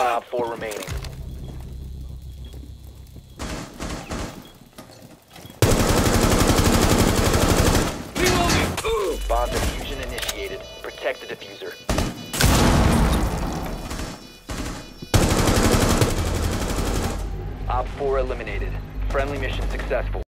Op 4 remaining. Bomb diffusion initiated. Protect the diffuser. Op 4 eliminated. Friendly mission successful.